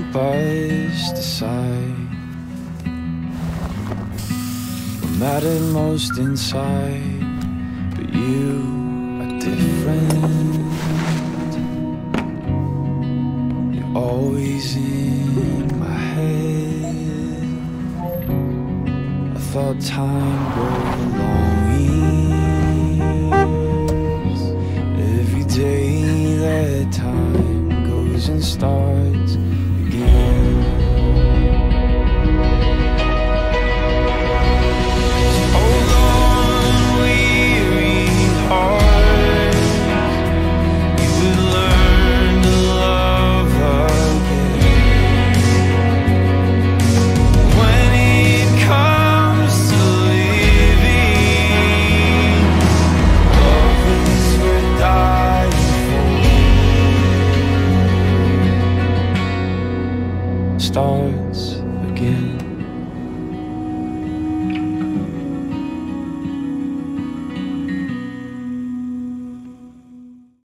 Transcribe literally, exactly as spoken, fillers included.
pushed aside. What mattered most inside, but you are different. You're always in my head. I thought time grew long years. Every day that time goes and starts again. Hold on, weary heart, you would learn to love again. When it comes to living, love is worth dying for. Starts again.